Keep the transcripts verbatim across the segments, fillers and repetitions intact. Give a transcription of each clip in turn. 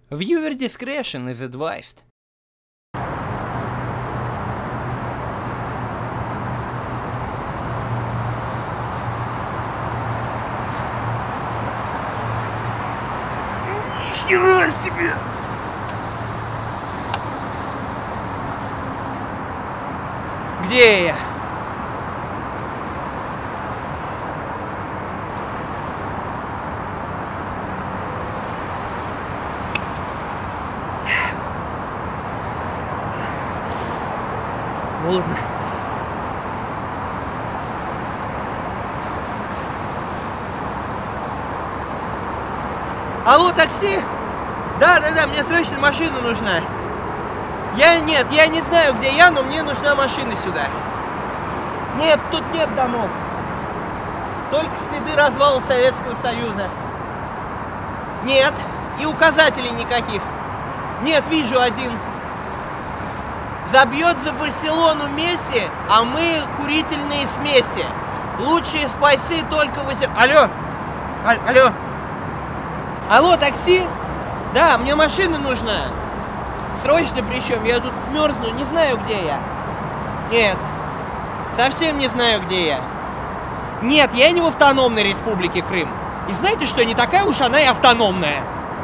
Viewer discretion is advised. Нихера себе! Где я? Холодно. Алло, такси? Да, да, да, мне срочно машина нужна. Я нет, я не знаю, где я, но мне нужна машина сюда. Нет, тут нет домов. Только следы развала Советского Союза. Нет, и указателей никаких. Нет, вижу один. Забьет за Барселону Месси, а мы курительные смеси. Лучшие спайсы только восемь... Алло! А алло! Алло, такси? Да, мне машина нужна. Срочно причем, я тут мерзну, не знаю, где я. Нет, совсем не знаю, где я. Нет, я не в автономной республике Крым. И знаете что, не такая уж она и автономная.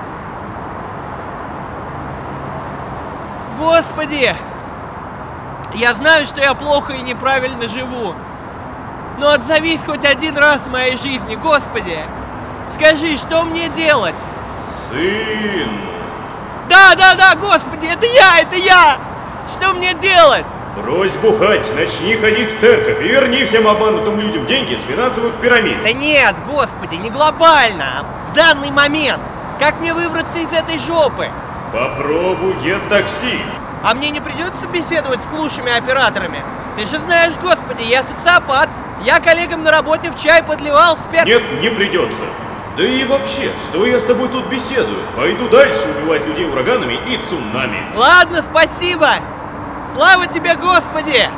Господи! Я знаю, что я плохо и неправильно живу. Но отзовись хоть один раз в моей жизни, Господи! Скажи, что мне делать? Сын! Да, да, да, Господи, это я, это я! Что мне делать? Брось бухать, начни ходить в церковь и верни всем обманутым людям деньги с финансовых пирамид. Да нет, Господи, не глобально, а в данный момент. Как мне выбраться из этой жопы? Попробуй get такси. А мне не придется беседовать с клушами операторами? Ты же знаешь, Господи, я социопат. Я коллегам на работе в чай подливал спер... Нет, не придется. Да и вообще, что я с тобой тут беседую? Пойду дальше убивать людей ураганами и цунами. Ладно, спасибо. Слава тебе, Господи.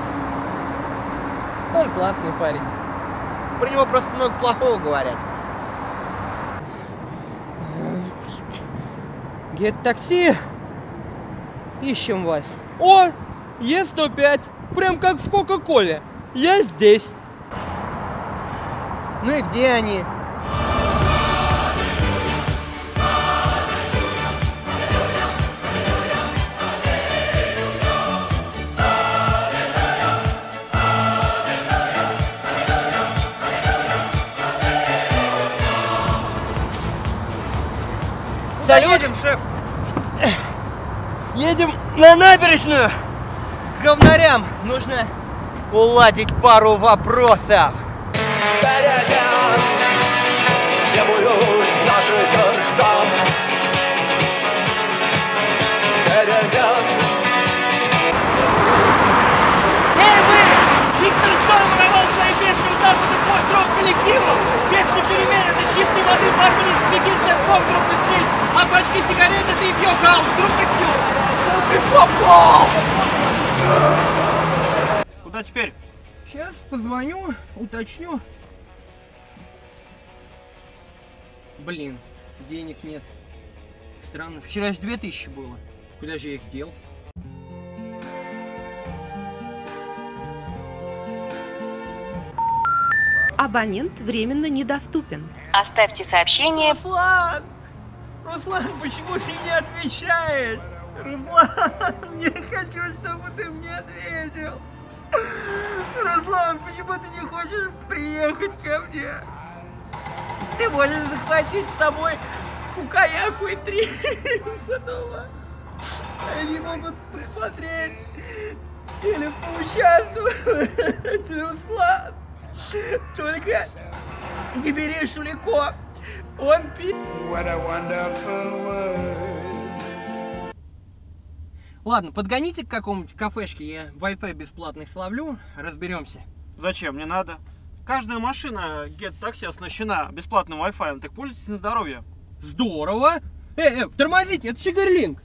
Он классный парень. Про него просто много плохого говорят. Get такси. Ищем вас. О, Е сто пять. Прям как в Кока-Коле. Я здесь. Ну и где они? Едем, шеф. Едем на набережную. К говнарям нужно уладить пару вопросов. Эй вы! Виктор Цой воровал свои песни у запада пост-рок коллективов. Песни перемены чистой воды парни бегите от поп-группы снизь. А пачки сигарет это и бьё-хаус, группа Q. Ты попал! Куда теперь? Сейчас позвоню, уточню. Блин, денег нет. Странно, вчера же две тысячи было. Куда же я их дел? Абонент временно недоступен. Оставьте сообщение. Руслан! Руслан, почему ты не отвечаешь? Руслан, я хочу, чтобы ты мне ответил. Руслан, почему ты не хочешь приехать ко мне? Ты можешь захватить с собой кукаяку и три дома. Они могут посмотреть или поучаствовать. Руслан, только не бери Шулико. Он пи... Ладно, подгоните к какому-нибудь кафешке, я Wi-Fi бесплатный словлю, разберемся. Зачем? Не надо. Каждая машина Get Taxi оснащена бесплатным Wi-Fi, так пользуйтесь на здоровье. Здорово! Эй, эй, тормозите, это Чигарлинг!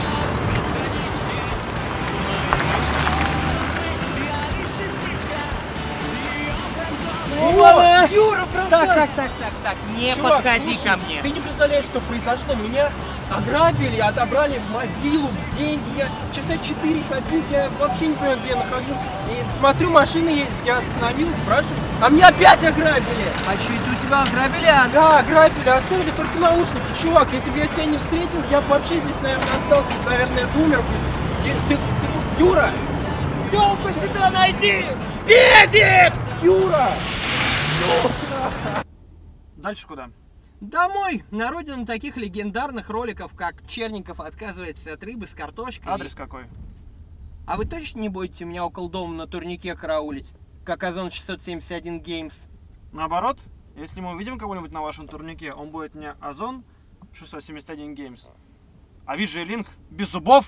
О, Юра, братан! Так, так, так, так, так, не Чувак, подходи слушай, ко мне. Ты не представляешь, что произошло. Меня Ограбили, отобрали мобилу, деньги. Я часа четыре ходил, я вообще не понимаю, где я нахожусь. И смотрю, машина едет, я остановилась, спрашиваю. А меня опять ограбили. А что это у тебя ограбили? А? Да, ограбили, оставили только наушники. Чувак, если бы я тебя не встретил, я бы вообще здесь, наверное, остался, наверное, умер бы. Ты, ты, ты, Юра! Тёлку сюда найди! Педик! Юра! Юра! Дальше куда? Домой, на родину таких легендарных роликов, как Черников отказывается от рыбы с картошкой. Адрес какой? А вы точно не будете меня около дома на турнике караулить, как Озон шестьсот семьдесят один Games? Наоборот, если мы увидим кого-нибудь на вашем турнике, он будет не Озон шестьсот семьдесят один Games, а ви джей Link без зубов.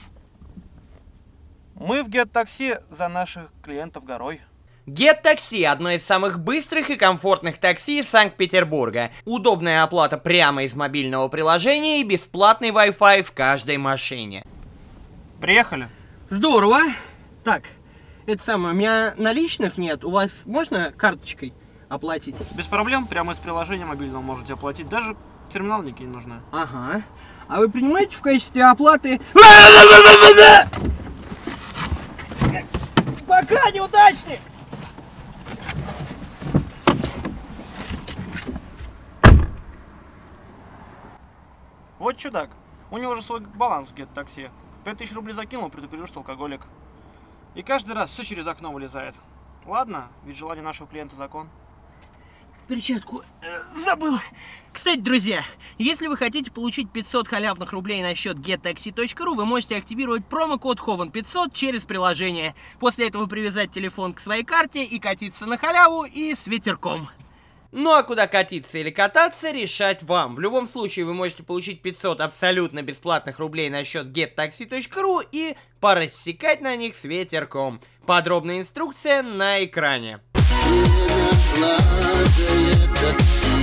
Мы в GetTaxi за наших клиентов горой. GetTaxi – одно из самых быстрых и комфортных такси Санкт-Петербурга. Удобная оплата прямо из мобильного приложения и бесплатный Wi-Fi в каждой машине. Приехали. Здорово. Так, это самое, у меня наличных нет. У вас можно карточкой оплатить? Без проблем, прямо из приложения мобильного можете оплатить. Даже терминалники не нужны. Ага. А вы принимаете в качестве оплаты... Пока, неудачник! Вот чудак. У него же свой баланс в GetTaxi. пять тысяч рублей закинул, предупредил, что алкоголик. И каждый раз все через окно вылезает. Ладно, ведь желание нашего клиента закон. Перчатку э, забыл. Кстати, друзья, если вы хотите получить пятьсот халявных рублей на счет геттакси точка ру, вы можете активировать промокод хован пятьсот через приложение. После этого привязать телефон к своей карте и катиться на халяву и с ветерком. Ну а куда катиться или кататься, решать вам. В любом случае вы можете получить пятьсот абсолютно бесплатных рублей на счет геттакси точка ру и порассекать на них с ветерком. Подробная инструкция на экране. Плачет такси.